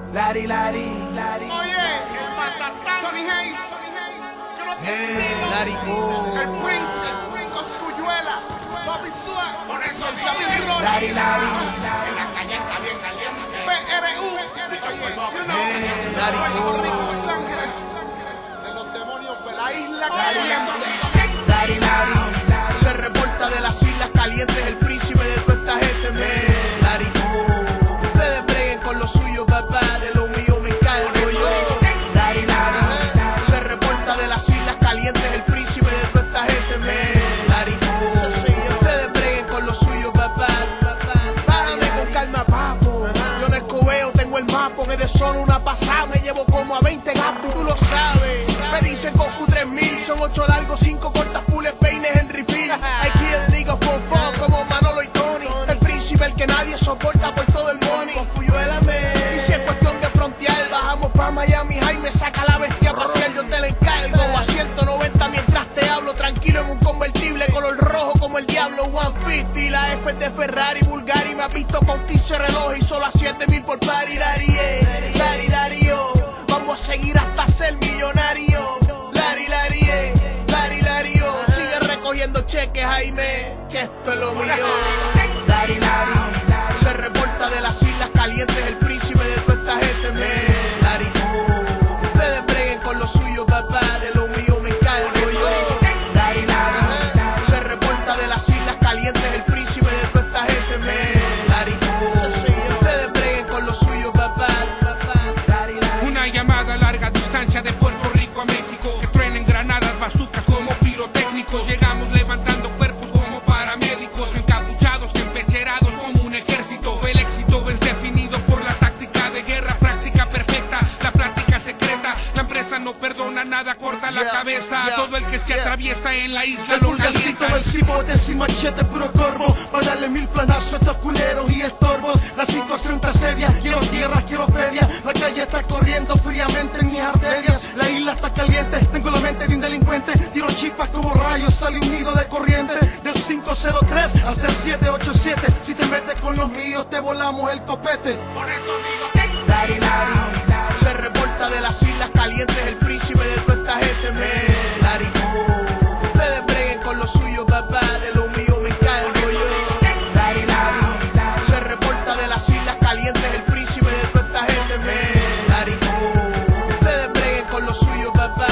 Lari. Oye, el Matatán, Tony Hayes, que no tiene estilo. Lari, El Prince, Coscuyuela, Bobby Swag, por eso el David Roll. Lari. En la calle está bien caliente. PRU, bicho por Bobby. Lari, Puerto Rico, Los Ángeles, de los demonios de la isla Lari. caliente. Se reporta de las islas calientes, el príncipe de toda esta gente, Lari. Ustedes breguen con lo suyo, papá, de lo mío me encargo yo. Lari. Se reporta de las islas calientes, el príncipe de toda esta gente, Lari. Ustedes breguen con lo suyo, papá. Bájame con calma, papo. Yo en el cobeo tengo el mapo, que de solo una pasada me llevo como a 20 gatos, tú lo sabes. Me dicen Goku 3000, son 8 largos, 5 cortas, pules, peines, Henry Phil. I kill niggas for fun, como Manolo y Tony. El príncipe, el que nadie soporta por todo el money. Y si es cuestión de frontear, bajamos pa' Miami, Jaime saca la bestia a pasear, yo te la encargo. A 190 mientras te hablo, tranquilo en un convertible, color rojo como el diablo, 150. La F es de Ferrari, Bulgari, me ha visto con 15 relojes y solo a 7000 por party. Darío, vamos a seguir hasta ser millonario. Lario, sigue recogiendo cheques, Jaime, que esto es lo mío. Lari. Se reporta de las islas calientes, el príncipe de toda esta gente, Lari. Ustedes breguen con lo suyo, papá, de lo mío me encargo yo. Lari. Se reporta de las islas calientes, el príncipe de toda esta gente, Lari. Ustedes breguen con lo suyo, papá. Una llamada a larga distancia de Puerto Rico a México, que truenen granadas, bazucas como pirotécnicos. Llegamos levantando cuerpos como paramédicos, encapuchados, empecherados como un ejército. El éxito es definido por la táctica de guerra, práctica perfecta, la plática secreta. La empresa no perdona nada, corta la cabeza. Todo el que se atraviesa en la isla El lo pulgarcito calienta. del cipotes y machete puro corvo, para darle 1000 planazos a estos culeros y estorbos. La situación está seria, quiero tierras, quiero feria. La calle está corriendo fríamente en mis arterias. La isla está caliente, tengo la mente de un delincuente. Tiro chispas como rayos, sale un nido de corriente. Del 503 hasta el 787. Si te metes con los míos te volamos el copete. Por eso digo, Lari. Se reporta de las islas calientes, el príncipe de toda esta gente, Lari. Ustedes breguen con lo suyo, papá, de lo mío me encargo yo. Lari. Se reporta de las islas calientes, el príncipe de toda esta gente, Lari. Ustedes breguen con lo suyo, papá.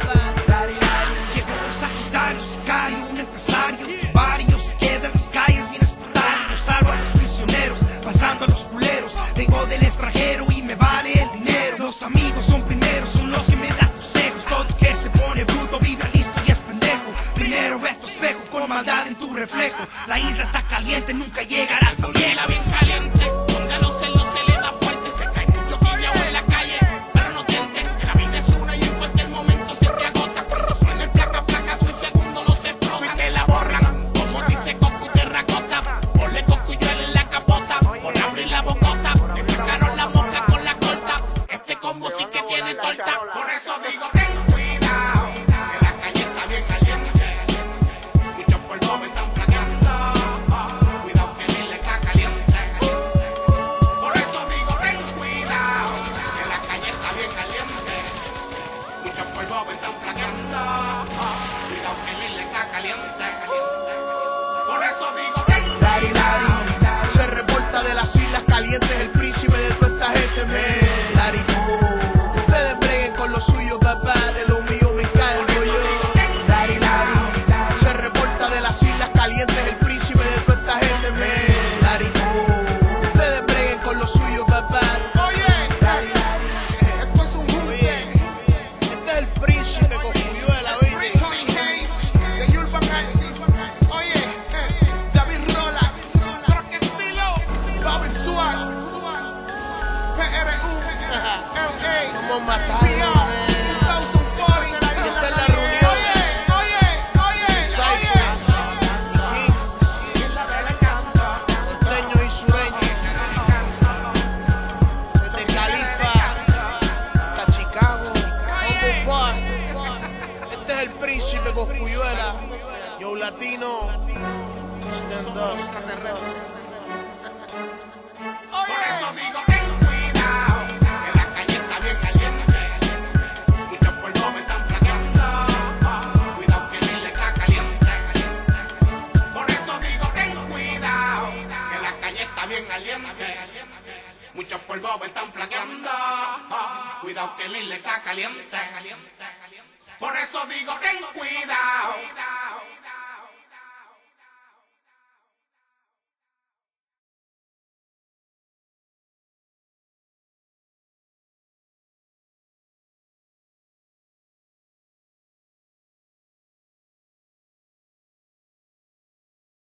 Llegó el Sagitario, sicario, un empresario. Varios se quedan en las calles bien espontáneos. Salvo a los prisioneros, pasando a los culeros. Vengo del extranjero y me vale el dinero. Los amigos son primeros, son los que me dan consejos. Todo el que se pone bruto vive listo y es pendejo. Primero ve tu espejo con maldad en tu reflejo. La isla está caliente, nunca llegarás a vieja. Bien caliente, donde a los celos se le da fuerte, se cae mucho tibiao en la calle, pero no tienten que la vida es una y en cualquier momento se te agota. Cuando suena el placa, de un segundo los explota, te la borran, como dice Goku terracota. Ponle Coscuyuela en la capota, por abrir la bocota, te sacaron la mosca con la corta. Este combo sí que tiene torta. por eso digo, ten cuidado, que la calle está bien caliente. Muchos polvos me están flaqueando, cuidado que el isla está caliente. Por eso digo, ten cuidado, que la calle está bien caliente. Muchos polvos me están flaqueando, cuidado que el isla está caliente. Por eso digo, ten Lari. Se reporta de las islas calientes, el príncipe de toda esta gente, Lari. Ustedes breguen con lo suyo, papá, de lo mío me encargo yo. Lari. Se reporta de las islas calientes, el príncipe de toda esta gente, Lari. Ustedes breguen con lo suyo, papá. Oye, esto es un junte. Este es el príncipe Coscuyuela, ¿viste? Tony Hayes, de Urban Artist. Oye, David Rolla, Rock Estilo, Bobby Swag, PRU, LA, Somos matados, Beyond, 2040. Aquí está la reunión. Cypress, King, norteños y sureños, desde Califa hasta Chicago, Humboldt Park. Este es el príncipe Coscuyuela, Yo Latino, stand up. Por eso digo, ten cuidado, bien aliente. Muchos por bobo están flaqueando. Cuidado que el isla está caliente. Por eso digo ten cuidado.